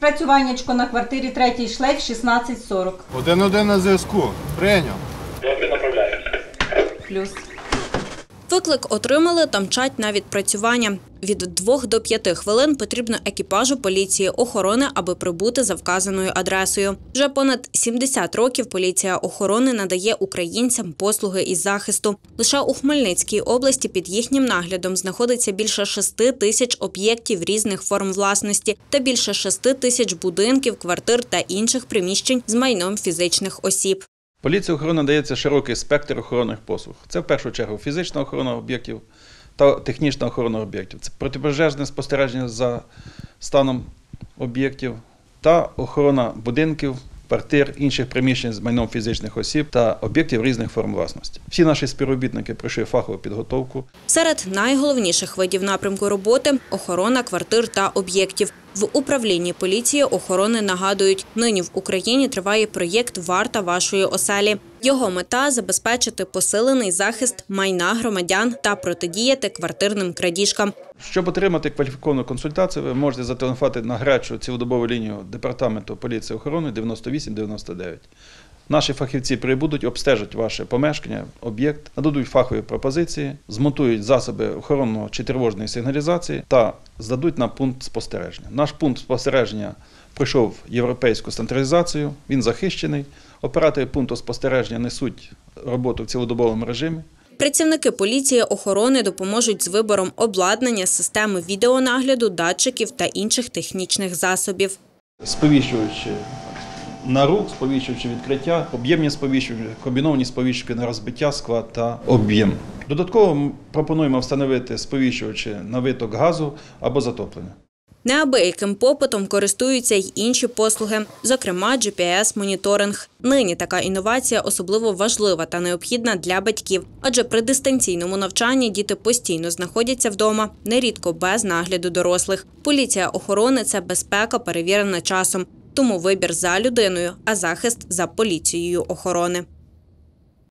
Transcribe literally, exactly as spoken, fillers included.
Працюваннячко на квартирі третій шлейф шістнадцять сорок. Один-один на зв'язку. Прийняв. Добре, направляю. Плюс. Виклик отримали та мчать на відпрацювання. Від двох до п'яти хвилин потрібно екіпажу поліції охорони, аби прибути за вказаною адресою. Вже понад сімдесят років поліція охорони надає українцям послуги із захисту. Лише у Хмельницькій області під їхнім наглядом знаходиться більше шести тисяч об'єктів різних форм власності та більше шести тисяч будинків, квартир та інших приміщень з майном фізичних осіб. Поліції охорони надається широкий спектр охоронних послуг. Це в першу чергу фізична охорона об'єктів та технічна охорона об'єктів. Це протипожежне спостереження за станом об'єктів та охорона будинків, квартир, інших приміщень з майном фізичних осіб та об'єктів різних форм власності. Всі наші співробітники пройшли фахову підготовку. Серед найголовніших видів напрямку роботи – охорона квартир та об'єктів. В управлінні поліції охорони нагадують, нині в Україні триває проєкт «Варта вашої оселі». Його мета – забезпечити посилений захист майна громадян та протидіяти квартирним крадіжкам. Щоб отримати кваліфіковану консультацію, ви можете зателефонувати на гарячу цілодобову лінію Департаменту поліції охорони дев'яносто вісім дев'яносто дев'ять. Наші фахівці прибудуть, обстежать ваше помешкання, об'єкт, нададуть фахові пропозиції, змонтують засоби охоронної чи тривожної сигналізації та здадуть на пункт спостереження. Наш пункт спостереження пройшов європейську стандартизацію, він захищений. Оператори пункту спостереження несуть роботу в цілодобовому режимі. Працівники поліції охорони допоможуть з вибором обладнання, системи відеонагляду, датчиків та інших технічних засобів. Сповіщувачі на рух, сповіщувачі відкриття, об'ємні сповіщувачі, комбіновані сповіщувачі на розбиття скла та об'єм. Додатково ми пропонуємо встановити сповіщувачі на виток газу або затоплення. Неабияким попитом користуються й інші послуги, зокрема джі пі ес-моніторинг. Нині така інновація особливо важлива та необхідна для батьків, адже при дистанційному навчанні діти постійно знаходяться вдома, нерідко без нагляду дорослих. Поліція охорони – це безпека, перевірена часом. Тому вибір за людиною, а захист за поліцією охорони.